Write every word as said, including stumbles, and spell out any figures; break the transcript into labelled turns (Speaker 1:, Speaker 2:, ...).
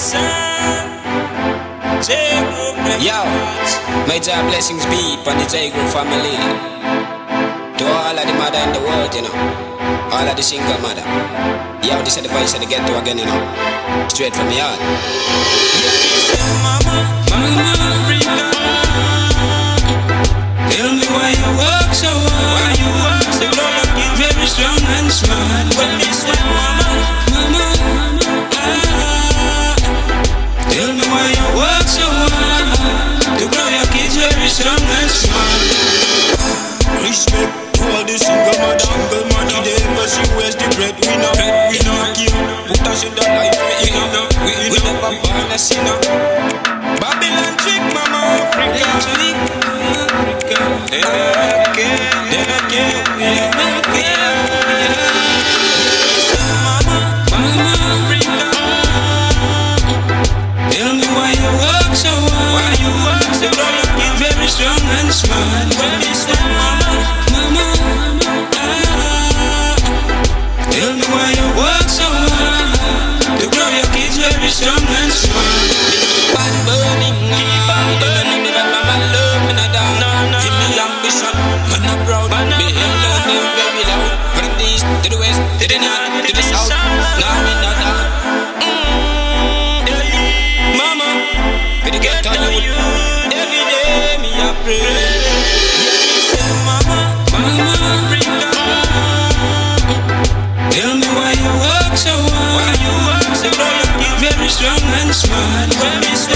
Speaker 1: Yo, may job blessings be upon the J-Group family. To all of the mother in the world, you know. All of the single mother. Yo, this is the voice of the ghetto again, you know. Straight from the heart. Mama, mama, Africa. Tell me why you walk so hard. Why you walk so hard? You're very strong and smart. When you say mama, mama, ah. Tell me why you walk so hard. To grow your kids very strong and smart.
Speaker 2: Respect to all the single mother, single mother. They ever see where's the breadwinner. We not kill, put us in the life we in. We never born a sinner. Babylon trick, mama Africa. Africa. They not care, they not care, they not care. Mama, mama Africa. Tell me why you walk so hard. Why you walk so hard? You're very strong and smart. When you say mama, mama, ah. Tell me why you walk so hard. To grow your kids very strong and smart. Bad burning, keep on burning. That mama love me not down. Give me ambition, man I'm proud. Me hear learning very loud. From the east to the west, to the north, to the south. Now me not down. Mama, we the get on you. Every day me a pray. Mama, mama, Africa. Tell me why you walk so hard. Why you walk so hard? You're very strong and smart. When we say